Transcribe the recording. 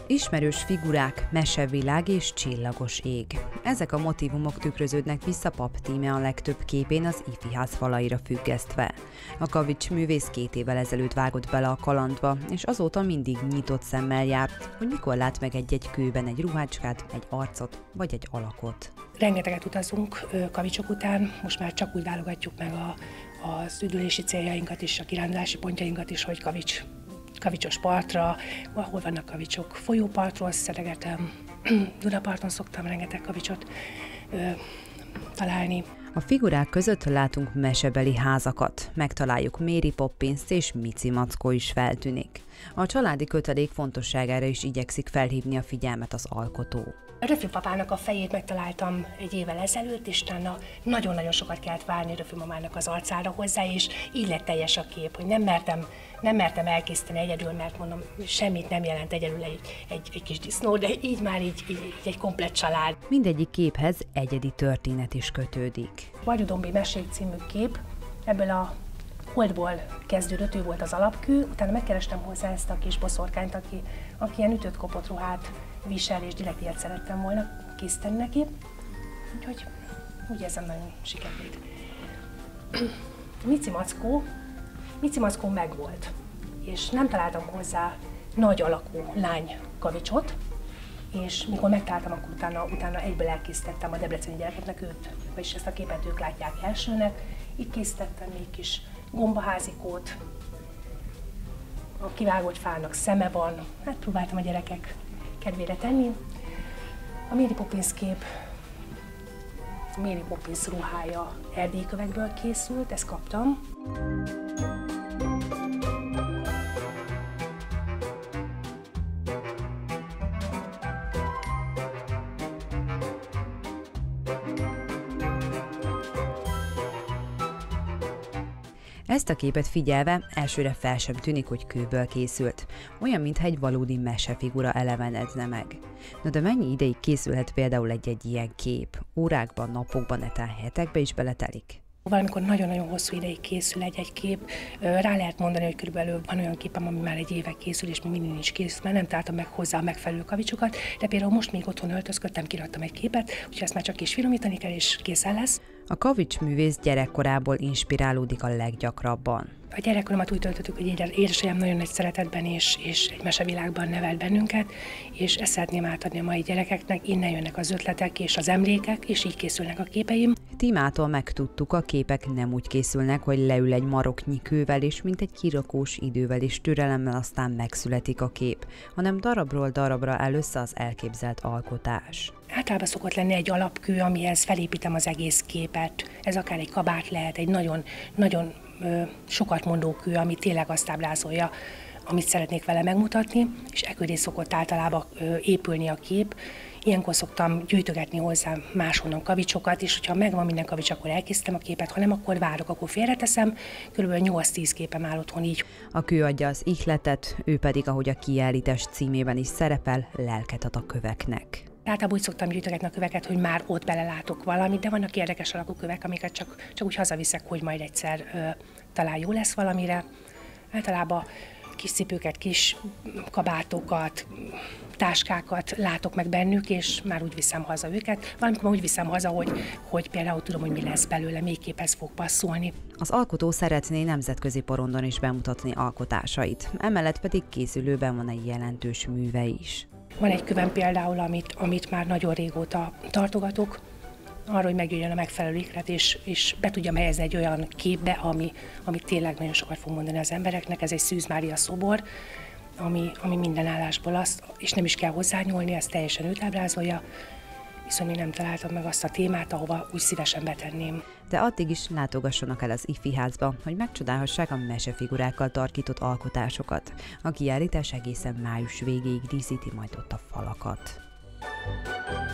Ismerős figurák, mesevilág és csillagos ég. Ezek a motívumok tükröződnek vissza Papp Tíme a legtöbb képén az ifiház falaira függesztve. A Kavics művész 2 évvel ezelőtt vágott bele a kalandba, és azóta mindig nyitott szemmel járt, hogy mikor lát meg egy-egy kőben egy ruhácskát, egy arcot vagy egy alakot. Rengeteget utazunk kavicsok után, most már csak úgy válogatjuk meg az üdülési céljainkat is, a kirándulási pontjainkat is, hogy kavicsos partra, ahol vannak kavicsok. Folyópartról szeregetem, Dunaparton szoktam rengeteg kavicsot találni. A figurák között látunk mesebeli házakat, megtaláljuk Mary Poppinst és Mici Mackó is feltűnik. A családi kötelék fontosságára is igyekszik felhívni a figyelmet az alkotó. Röfű papának a fejét megtaláltam egy évvel ezelőtt, és utána nagyon-nagyon sokat kellett várni Röfű mamának az arcára hozzá, és így lett teljes a kép, hogy nem mertem elkészíteni egyedül, mert mondom, semmit nem jelent egyedül egy kis disznó, de így már így egy komplett család. Mindegyik képhez egyedi történet is kötődik. Vajdadombi Mesék című kép, ebből a holdból kezdődött, ő volt az alapkő, utána megkerestem hozzá ezt a kis boszorkányt, aki ilyen ütött kopott ruhát visel, és direkt ilyet szerettem volna készíteni neki. Úgyhogy úgy érzem, nagyon sikerült. Mici Mackó megvolt, és nem találtam hozzá nagy alakú lány kavicsot, és mikor megtaláltam, akkor utána egyből elkészítettem a debreceni gyerekeknek őt, vagyis ezt a képet ők látják elsőnek. Itt készítettem még kis gombaházikót, a kivágott fának szeme van, hát próbáltam a gyerekek kedvére tenni. A Mary Poppins kép, Mary Poppins ruhája erdélykövekből készült, ezt kaptam. Ezt a képet figyelve elsőre fel sem tűnik, hogy kőből készült. Olyan, mintha egy valódi mesefigura elevenedne meg. Na de mennyi ideig készülhet például egy ilyen kép? Órákban, napokban, netán hetekbe is beletelik? Valamikor nagyon-nagyon hosszú ideig készül egy kép. Rá lehet mondani, hogy körülbelül van olyan képem, ami már egy éve készül, és még mindig nincs kész, mert nem találtam meg hozzá a megfelelő kavicsokat, de például most még otthon öltözködtem, kiraktam egy képet, úgyhogy ezt már csak is finomítani kell, és készen lesz. A Kavics művész gyerekkorából inspirálódik a leggyakrabban. A gyerekkoromat úgy töltöttük, hogy édesanyám nagyon nagy szeretetben és egy mesevilágban nevelt bennünket, és ezt szeretném átadni a mai gyerekeknek, innen jönnek az ötletek és az emlékek, és így készülnek a képeim. Tímától megtudtuk, a képek nem úgy készülnek, hogy leül egy maroknyi kővel, és mint egy kirakós idővel és türelemmel aztán megszületik a kép, hanem darabról darabra áll össze az elképzelt alkotás. Általában szokott lenni egy alapkő, amihez felépítem az egész képet. Ez akár egy kabát lehet, egy nagyon sokat mondó kő, ami tényleg azt ábrázolja, amit szeretnék vele megmutatni, és e köré szokott általában épülni a kép. Ilyenkor szoktam gyűjtögetni hozzá máshonnan kavicsokat, és hogyha megvan minden kavics, akkor elkészítem a képet, ha nem, akkor várok, akkor félreteszem. Körülbelül 8-10 képem áll otthon így. A kő adja az ihletet, ő pedig, ahogy a kiállítás címében is szerepel, lelket ad a köveknek. Általában úgy szoktam gyűjtögetni a köveket, hogy már ott belelátok valamit, de vannak érdekes alakú kövek, amiket csak úgy hazaviszek, hogy majd egyszer talán jó lesz valamire. Általában kis cipőket, kis kabátokat, táskákat látok meg bennük, és már úgy viszem haza őket. Valamikor úgy viszem haza, hogy például tudom, hogy mi lesz belőle, még képhez fog passzolni. Az alkotó szeretné nemzetközi porondon is bemutatni alkotásait, emellett pedig készülőben van egy jelentős műve is. Van egy kövem például, amit már nagyon régóta tartogatok, arra, hogy megjöjjön a megfelelő ihlet, és be tudjam helyezni egy olyan képbe, ami tényleg nagyon sokat fog mondani az embereknek. Ez egy Szűz Mária szobor, ami minden állásból azt, és nem is kell hozzányúlni, ez teljesen őt ábrázolja, viszont még nem találtam meg azt a témát, ahova úgy szívesen betenném. De addig is látogassanak el az ifiházba, hogy megcsodálhassák a mesefigurákkal tarkított alkotásokat. A kiállítás egészen május végéig díszíti majd ott a falakat.